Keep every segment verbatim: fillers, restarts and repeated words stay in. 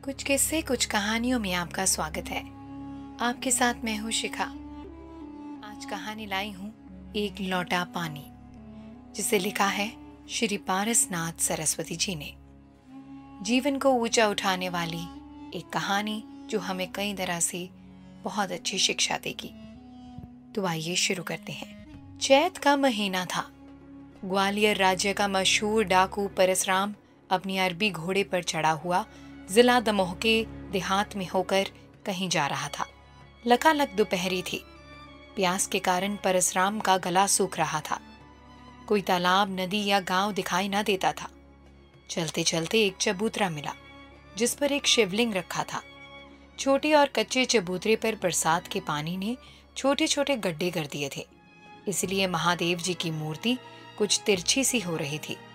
कुछ किस्से कुछ कहानियों में आपका स्वागत है। आपके साथ मैं हूँ शिखा। आज कहानी लाई हूँ एक लौटा पानी, जिसे लिखा है श्री पारसनाथ सरस्वती जी ने। जीवन को ऊंचा उठाने वाली एक कहानी जो हमें कई तरह से बहुत अच्छी शिक्षा देगी। तो आइए शुरू करते हैं। चैत का महीना था। ग्वालियर राज्य का मशहूर डाकू परसराम अपनी अरबी घोड़े पर चढ़ा हुआ जिला दमोह के देहात में होकर कहीं जा रहा था। लकालक दोपहरी थी। प्यास के कारण परसराम का गला सूख रहा था। कोई तालाब, नदी या गांव दिखाई न देता था। चलते चलते एक चबूतरा मिला जिस पर एक शिवलिंग रखा था। छोटे और कच्चे चबूतरे पर बरसात के पानी ने छोटे छोटे गड्ढे कर दिए थे, इसलिए महादेव जी की मूर्ति कुछ तिरछी सी हो रही थी।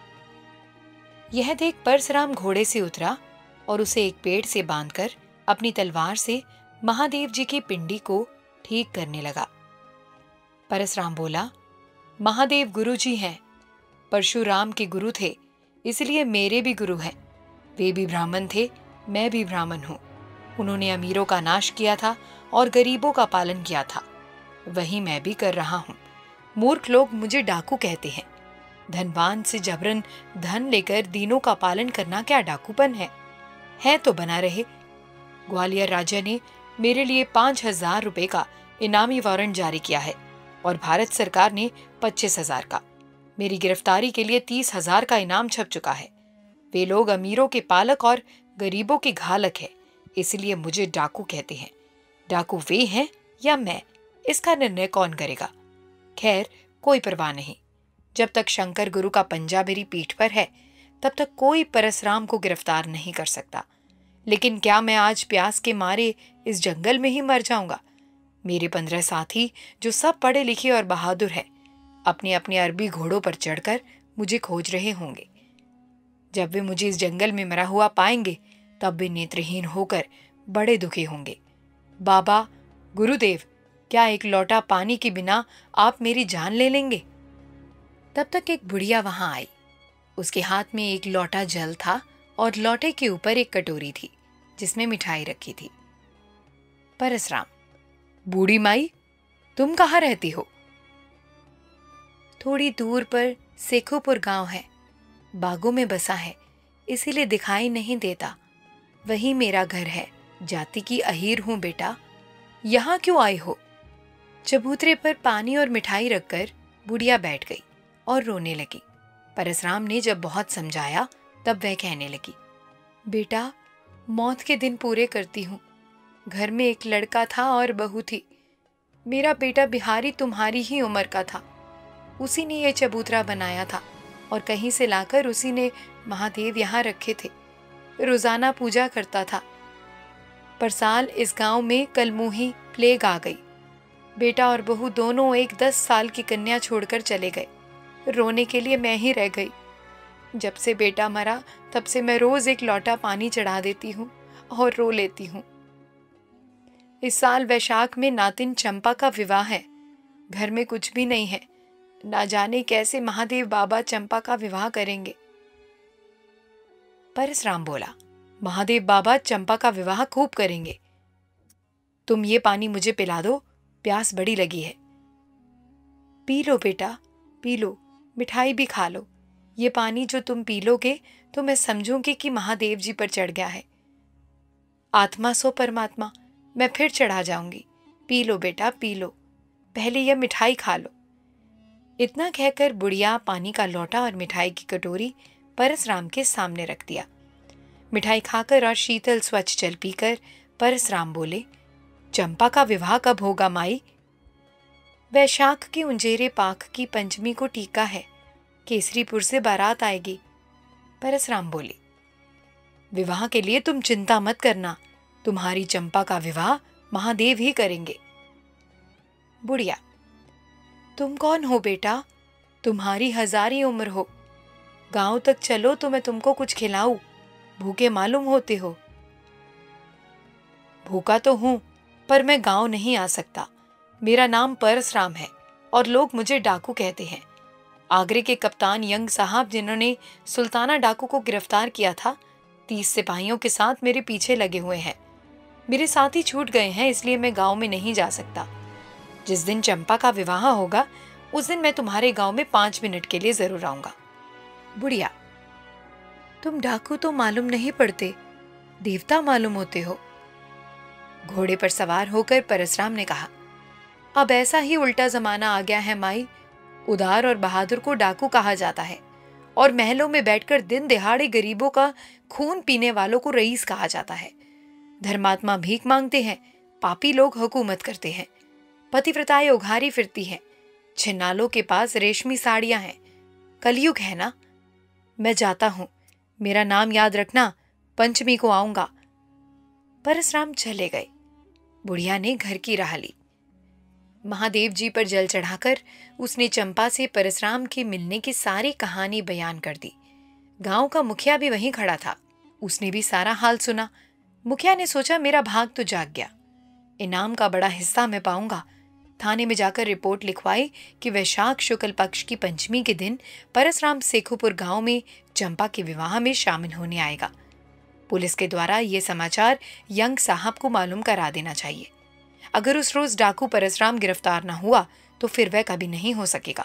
यह देख परसराम घोड़े से उतरा और उसे एक पेड़ से बांधकर अपनी तलवार से महादेव जी की पिंडी को ठीक करने लगा। परसराम बोला, महादेव गुरु जी हैं। परशुराम के गुरु थे, इसलिए मेरे भी गुरु हैं। वे भी ब्राह्मण थे, मैं भी ब्राह्मण हूं। उन्होंने अमीरों का नाश किया था और गरीबों का पालन किया था। वही मैं भी कर रहा हूं। मूर्ख लोग मुझे डाकू कहते हैं। धनवान से जबरन धन लेकर दीनों का पालन करना क्या डाकूपन है? है तो बना रहे। ग्वालियर राज्य ने मेरे लिए पांच हजार रुपए का इनामी वारंट जारी किया है और भारत सरकार ने पच्चीस हजार का। मेरी गिरफ्तारी के लिए तीस हजार का इनाम छप चुका है। वे लोग अमीरों के पालक और गरीबों के घालक है, इसलिए मुझे डाकू कहते हैं। डाकू वे हैं या मैं, इसका निर्णय कौन करेगा? खैर, कोई परवाह नहीं। जब तक शंकर गुरु का पंजा मेरी पीठ पर है, तब तक कोई परसराम को गिरफ्तार नहीं कर सकता। लेकिन क्या मैं आज प्यास के मारे इस जंगल में ही मर जाऊंगा? मेरे पंद्रह साथी, जो सब पढ़े लिखे और बहादुर हैं, अपने अपने अरबी घोड़ों पर चढ़कर मुझे खोज रहे होंगे। जब वे मुझे इस जंगल में मरा हुआ पाएंगे, तब वे नेत्रहीन होकर बड़े दुखी होंगे। बाबा, गुरुदेव, क्या एक लोटा पानी के बिना आप मेरी जान ले लेंगे? तब तक एक बुढ़िया वहां आई। उसके हाथ में एक लोटा जल था और लोटे के ऊपर एक कटोरी थी जिसमें मिठाई रखी थी। परसराम, बूढ़ी माई, तुम कहाँ रहती हो? थोड़ी दूर पर सेखोपुर गांव है। बागों में बसा है, इसीलिए दिखाई नहीं देता। वही मेरा घर है। जाति की अहीर हूं बेटा। यहां क्यों आई हो? चबूतरे पर पानी और मिठाई रखकर बुढ़िया बैठ गई और रोने लगी। परसराम ने जब बहुत समझाया, तब वह कहने लगी, बेटा, मौत के दिन पूरे करती हूँ। घर में एक लड़का था और बहू थी। मेरा बेटा बिहारी तुम्हारी ही उम्र का था। उसी ने यह चबूतरा बनाया था और कहीं से लाकर उसी ने महादेव यहाँ रखे थे। रोजाना पूजा करता था। पर साल इस गांव में कलमुही प्लेग आ गई। बेटा और बहू दोनों एक दस साल की कन्या छोड़कर चले गए। रोने के लिए मैं ही रह गई। जब से बेटा मरा, तब से मैं रोज एक लोटा पानी चढ़ा देती हूँ और रो लेती हूँ। इस साल वैशाख में नातिन चंपा का विवाह है। घर में कुछ भी नहीं है। ना जाने कैसे महादेव बाबा चंपा का विवाह करेंगे। परसराम बोला, महादेव बाबा चंपा का विवाह खूब करेंगे। तुम ये पानी मुझे पिला दो, प्यास बड़ी लगी है। पी लो बेटा, पी लो, मिठाई भी खा लो। ये पानी जो तुम पी लोगे तो मैं समझूंगी कि महादेव जी पर चढ़ गया है। आत्मा सो परमात्मा, मैं फिर चढ़ा जाऊंगी। पी लो बेटा, पी लो। पहले यह मिठाई खा लो। इतना कहकर बुढ़िया पानी का लोटा और मिठाई की कटोरी परसराम के सामने रख दिया। मिठाई खाकर और शीतल स्वच्छ जल पीकर परसराम बोले, चंपा का विवाह कब होगा माई? वैशाख की उंजेरे पाख की पंचमी को टीका है। केसरीपुर से बारात आएगी। परसराम बोले, विवाह के लिए तुम चिंता मत करना। तुम्हारी चंपा का विवाह महादेव ही करेंगे। बुढ़िया, तुम कौन हो बेटा? तुम्हारी हजारी उम्र हो। गांव तक चलो तो मैं तुमको कुछ खिलाऊं। भूखे मालूम होते हो। भूखा तो हूं, पर मैं गांव नहीं आ सकता। मेरा नाम परसराम है और लोग मुझे डाकू कहते हैं। आगरे के कप्तान यंग साहब, जिन्होंने सुल्ताना डाकू को गिरफ्तार किया था, तीस सिपाहियों के साथ मेरे पीछे लगे हुए हैं। मेरे साथी छूट गए हैं, इसलिए मैं गांव में नहीं जा सकता। जिस दिन चंपा का विवाह होगा उस दिन मैं तुम्हारे गांव में पांच मिनट के लिए जरूर आऊंगा। बुढ़िया, तुम डाकू तो मालूम नहीं पड़ते, देवता मालूम होते हो। घोड़े पर सवार होकर परशुराम ने कहा, अब ऐसा ही उल्टा जमाना आ गया है माई। उदार और बहादुर को डाकू कहा जाता है और महलों में बैठकर दिन दिहाड़े गरीबों का खून पीने वालों को रईस कहा जाता है। धर्मात्मा भीख मांगते हैं, पापी लोग हुकूमत करते हैं। पतिव्रताएं उघारी फिरती हैं, छिन्नालों के पास रेशमी साड़ियां हैं। कलयुग है ना। मैं जाता हूं, मेरा नाम याद रखना, पंचमी को आऊंगा। परशुराम चले गए। बुढ़िया ने घर की राह ली। महादेव जी पर जल चढ़ाकर उसने चंपा से परशुराम के मिलने की सारी कहानी बयान कर दी। गांव का मुखिया भी वहीं खड़ा था, उसने भी सारा हाल सुना। मुखिया ने सोचा मेरा भाग तो जाग गया, इनाम का बड़ा हिस्सा मैं पाऊंगा। थाने में जाकर रिपोर्ट लिखवाई कि वैशाख शुक्ल पक्ष की पंचमी के दिन परशुराम सेखुपुर गांव में चंपा के विवाह में शामिल होने आएगा। पुलिस के द्वारा यह समाचार यंग साहब को मालूम करा देना चाहिए। अगर उस रोज डाकू परशुराम गिरफ्तार न हुआ तो फिर वह कभी नहीं हो सकेगा।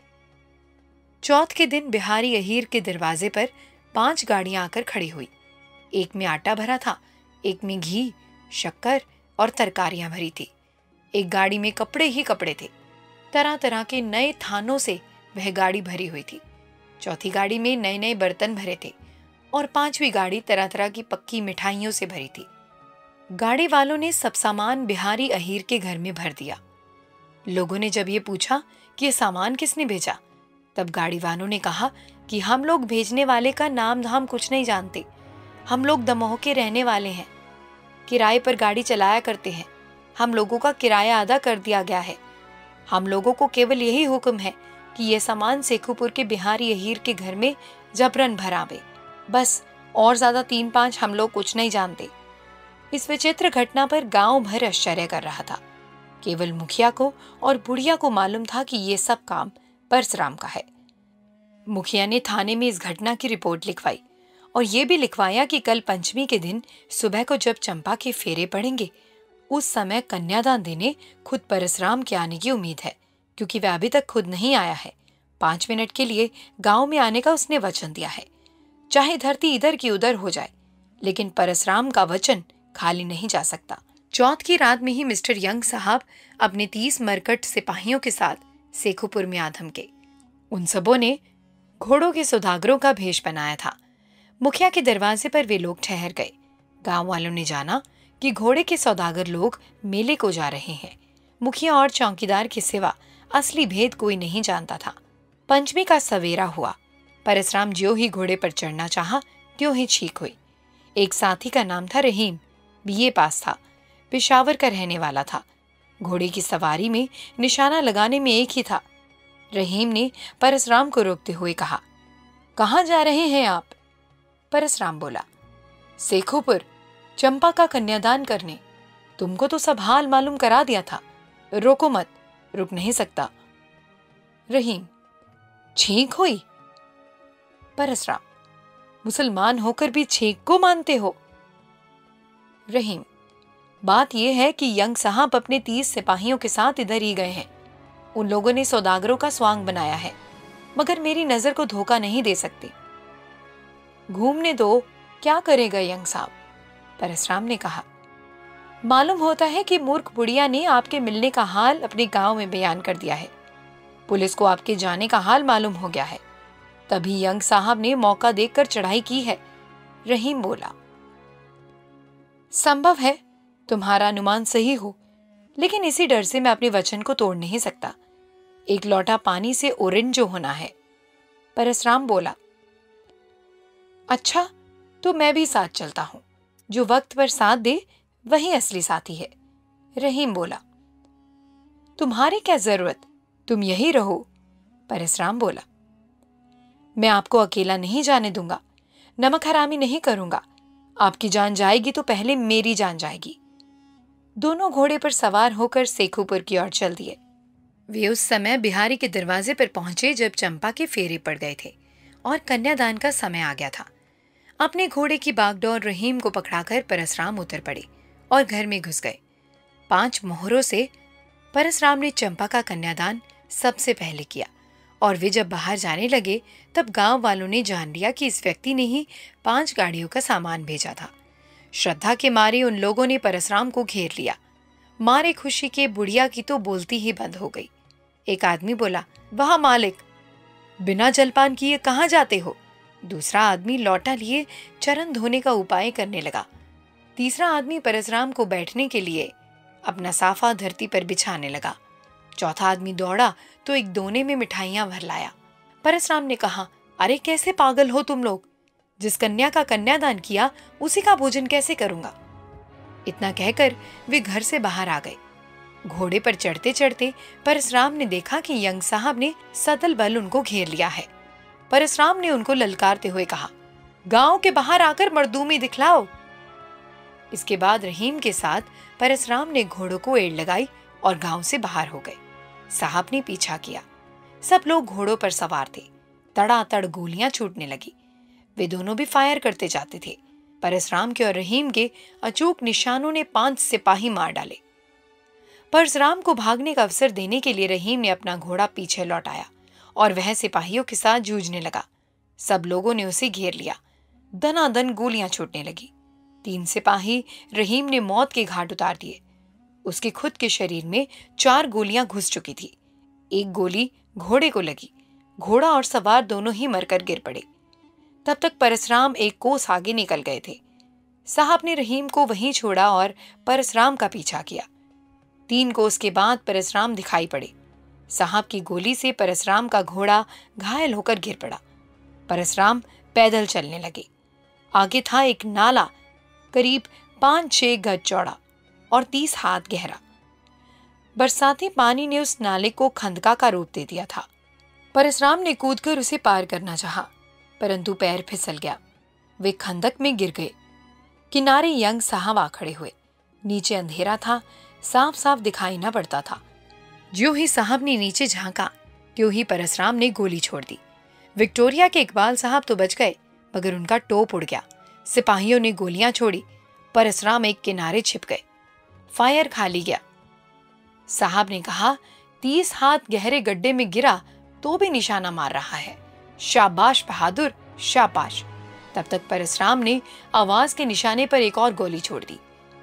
चौथ के दिन बिहारी अहीर के दरवाजे पर पांच गाड़ियां आकर खड़ी हुई। एक में आटा भरा था, एक में घी, शक्कर और तरकारियां भरी थी। एक गाड़ी में कपड़े ही कपड़े थे। तरह तरह के नए थानों से वह गाड़ी भरी हुई थी। चौथी गाड़ी में नए नए बर्तन भरे थे और पांचवी गाड़ी तरह तरह की पक्की मिठाइयों से भरी थी। गाड़ी वालों ने सब सामान बिहारी अहीर के घर में भर दिया। लोगों ने जब ये पूछा कि ये सामान किसने भेजा, तब गाड़ी वालों ने कहा कि हम लोग भेजने वाले का नाम धाम कुछ नहीं जानते। हम लोग दमोह के रहने वाले हैं, किराए पर गाड़ी चलाया करते हैं। हम लोगों का किराया अदा कर दिया गया है। हम लोगों को केवल यही हुक्म है कि ये सामान सेखुपुर के बिहारी अहीर के घर में जबरन भरावे, बस। और ज्यादा तीन पांच हम लोग कुछ नहीं जानते। इस विचित्र घटना पर गांव भर आश्चर्य कर रहा था। केवल मुखिया को और बुढ़िया को मालूम था कि ये सब काम परशुराम का है। मुखिया ने थाने में इस घटना की रिपोर्ट लिखवाई और ये भी लिखवाया कि कल पंचमी के दिन सुबह को जब चंपा के फेरे पड़ेंगे उस समय कन्यादान देने खुद परशुराम के आने की उम्मीद है, क्योंकि वह अभी तक खुद नहीं आया है। पांच मिनट के लिए गांव में आने का उसने वचन दिया है। चाहे धरती इधर की उधर हो जाए, लेकिन परशुराम का वचन खाली नहीं जा सकता। चौथ की रात में ही मिस्टर यंग साहब अपने तीस मरकट सिपाहियों के साथ सेखुपुर में आ धमके। उन सबों ने घोड़ों के सौदागरों का भेष बनाया था। मुखिया के दरवाजे पर वे लोग ठहर गए। गांव वालों ने जाना कि घोड़े के सौदागर लोग मेले को जा रहे हैं। मुखिया और चौकीदार के सिवा असली भेद कोई नहीं जानता था। पंचमी का सवेरा हुआ। परशुराम ज्यों ही घोड़े पर चढ़ना चाहा त्यों ही छींक हुई। एक साथी का नाम था रहीम, बीए पास था, पेशावर का रहने वाला था। घोड़े की सवारी में निशाना लगाने में एक ही था। रहीम ने परशुराम को रोकते हुए कहा, कहाँ जा रहे हैं आप? परशुराम बोला, सेखुपुर, चंपा का कन्यादान करने। तुमको तो सब हाल मालूम करा दिया था, रोको मत। रुक नहीं सकता। रहीम, छींक हुई? परशुराम, मुसलमान होकर भी छींक को मानते हो? रहीम, बात यह है कि यंग साहब अपने तीस सिपाहियों के साथ इधर ही गए हैं। उन लोगों ने सौदागरों का स्वांग बनाया है, मगर मेरी नजर को धोखा नहीं दे सकते। घूमने दो, क्या करेगा यंग साहब? परशुराम ने कहा, मालूम होता है कि मूर्ख बुढ़िया ने आपके मिलने का हाल अपने गांव में बयान कर दिया है। पुलिस को आपके जाने का हाल मालूम हो गया है, तभी यंग साहब ने मौका देखकर चढ़ाई की है। रहीम बोला, संभव है तुम्हारा अनुमान सही हो, लेकिन इसी डर से मैं अपने वचन को तोड़ नहीं सकता। एक लोटा पानी से ओरिन जो होना है। परशुराम बोला, अच्छा तो मैं भी साथ चलता हूं। जो वक्त पर साथ दे वही असली साथी है। रहीम बोला, तुम्हारी क्या जरूरत, तुम यही रहो। परशुराम बोला, मैं आपको अकेला नहीं जाने दूंगा, नमक हरामी नहीं करूंगा। आपकी जान जाएगी तो पहले मेरी जान जाएगी। दोनों घोड़े पर सवार होकर सेखुपुर की ओर चल दिए। वे उस समय बिहारी के दरवाजे पर पहुंचे जब चंपा के फेरे पड़ गए थे और कन्यादान का समय आ गया था। अपने घोड़े की बागडोर रहीम को पकड़ाकर परसराम उतर पड़े और घर में घुस गए। पांच मोहरों से परसराम ने चंपा का कन्यादान सबसे पहले किया और वे जब बाहर जाने लगे तब गांव वालों ने जान लिया कि इस व्यक्ति ने ही पांच गाड़ियों का सामान भेजा था। श्रद्धा के मारे उन लोगों ने परसराम को घेर लिया। मारे खुशी के बुढ़िया की तो बोलती ही बंद हो गई। एक आदमी बोला, वाह मालिक, बिना जलपान किए कहाँ जाते हो? दूसरा आदमी लौटा लिए चरण धोने का उपाय करने लगा। तीसरा आदमी परसराम को बैठने के लिए अपना साफा धरती पर बिछाने लगा। चौथा आदमी दौड़ा तो एक दोने में मिठाइयां भर लाया। परसराम ने कहा, अरे कैसे पागल हो तुम लोग? जिस कन्या का कन्यादान किया उसी का भोजन कैसे करूंगा? इतना कहकर वे घर से बाहर आ गए। घोड़े पर चढ़ते चढ़ते परसराम ने देखा कि यंग साहब ने सदल बल उनको घेर लिया है। परसराम ने उनको ललकारते हुए कहा, गांव के बाहर आकर मर्दूमी दिखलाओ। इसके बाद रहीम के साथ परसराम ने घोड़ों को एड़ लगाई और गांव से बाहर हो गए। साहब ने पीछा किया। सब लोग घोड़ों पर सवार थे। तड़ातड़ गोलियां छूटने लगी। वे दोनों भी फायर करते जाते थे। परसराम के और रहीम के अचूक निशानों ने पांच सिपाही मार डाले। परसराम को भागने का अवसर देने के लिए रहीम ने अपना घोड़ा पीछे लौटाया और वह सिपाहियों के साथ जूझने लगा। सब लोगों ने उसे घेर लिया। दनादन गोलियां छूटने लगी। तीन सिपाही रहीम ने मौत के घाट उतार दिए। उसके खुद के शरीर में चार गोलियां घुस चुकी थी। एक गोली घोड़े को लगी। घोड़ा और सवार दोनों ही मरकर गिर पड़े। तब तक परसराम एक कोस आगे निकल गए थे। साहब ने रहीम को वहीं छोड़ा और परसराम का पीछा किया। तीन कोस के बाद परसराम दिखाई पड़े। साहब की गोली से परसराम का घोड़ा घायल होकर गिर पड़ा। परसराम पैदल चलने लगे। आगे था एक नाला, करीब पांच छह गज चौड़ा और तीस हाथ गहरा। बरसाती पानी ने उस नाले को खंदका का रूप दे दिया था। परसराम ने कूदकर उसे पार करना चाहा, परंतु पैर फिसल गया। वे खंदक में गिर गए। किनारे यंग साहब आ खड़े हुए। नीचे अंधेरा था, साफ साफ दिखाई न पड़ता था। ज्यों ही साहब ने नीचे झांका त्यों ही परसराम ने गोली छोड़ दी। विक्टोरिया के इकबाल साहब तो बच गए, मगर उनका टोप उड़ गया। सिपाहियों ने गोलियां छोड़ी। परसराम एक किनारे छिप गए। फायर खाली गया। साहब ने कहा, तीस हाथ गहरे गड्ढे में गिरा तो भी निशाना मार रहा है। शाबाश बहादुर, शाबाश। तब तक परसराम ने आवाज के निशाने पर एक और गोली छोड़ दी।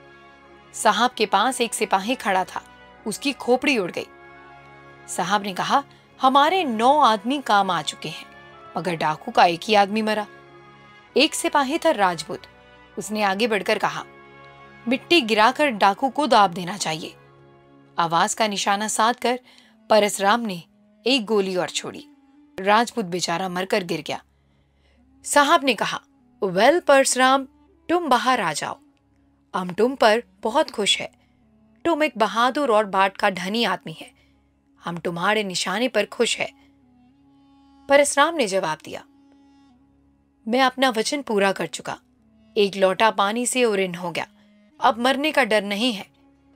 साहब के पास एक सिपाही खड़ा था। उसकी खोपड़ी उड़ गई। साहब ने कहा, हमारे नौ आदमी काम आ चुके हैं, मगर डाकू का एक ही आदमी मरा। एक सिपाही था राजपूत। उसने आगे बढ़कर कहा, मिट्टी गिराकर डाकू को दाब देना चाहिए। आवाज का निशाना साध कर परसराम ने एक गोली और छोड़ी। राजपूत बेचारा मरकर गिर गया। साहब ने कहा, वेल परसराम, तुम बाहर आ जाओ। हम तुम पर बहुत खुश है। तुम एक बहादुर और बाट का धनी आदमी है। हम तुम्हारे निशाने पर खुश है। परसराम ने जवाब दिया, मैं अपना वचन पूरा कर चुका। एक लोटा पानी से उरिन हो गया। अब मरने का डर नहीं है।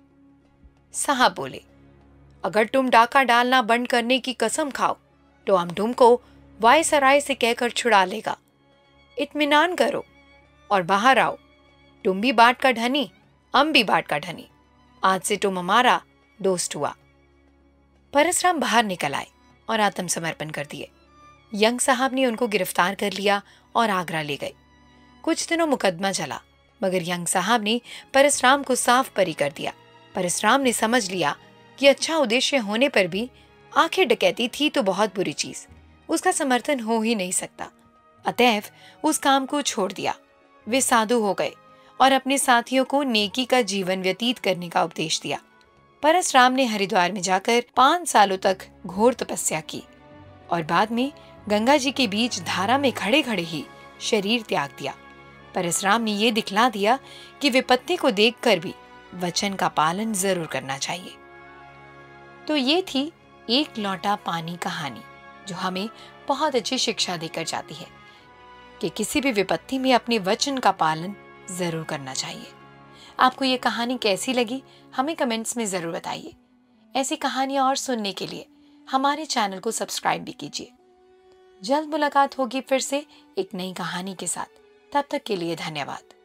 साहब बोले, अगर तुम डाका डालना बंद करने की कसम खाओ तो हम तुमको वायसराय से कहकर छुड़ा लेगा। इत्मीनान करो और बाहर आओ। तुम भी बाट का धनी, हम भी बाट का धनी। आज से तुम हमारा दोस्त हुआ। परसराम बाहर निकल आए और आत्मसमर्पण कर दिए। यंग साहब ने उनको गिरफ्तार कर लिया और आगरा ले गए। कुछ दिनों मुकदमा चला, मगर यंग साहब ने परसराम को साफ बरी कर दिया। परसराम ने समझ लिया कि अच्छा उद्देश्य होने पर भी आखिर डकैती थी तो बहुत बुरी चीज, उसका समर्थन हो ही नहीं सकता। अतएव उस काम को छोड़ दिया। वे साधु हो गए और अपने साथियों को नेकी का जीवन व्यतीत करने का उपदेश दिया। परसराम ने हरिद्वार में जाकर पांच सालों तक घोर तपस्या की और बाद में गंगा जी के बीच धारा में खड़े खड़े ही शरीर त्याग दिया। परसराम ने यह दिखला दिया कि विपत्ति को देखकर भी वचन का पालन जरूर करना चाहिए। तो ये थी एक लोटा पानी कहानी, जो हमें बहुत अच्छी शिक्षा देकर जाती है कि किसी भी विपत्ति में अपने वचन का पालन जरूर करना चाहिए। आपको ये कहानी कैसी लगी हमें कमेंट्स में जरूर बताइए। ऐसी कहानियां और सुनने के लिए हमारे चैनल को सब्सक्राइब भी कीजिए। जल्द मुलाकात होगी फिर से एक नई कहानी के साथ। तब तक के लिए धन्यवाद।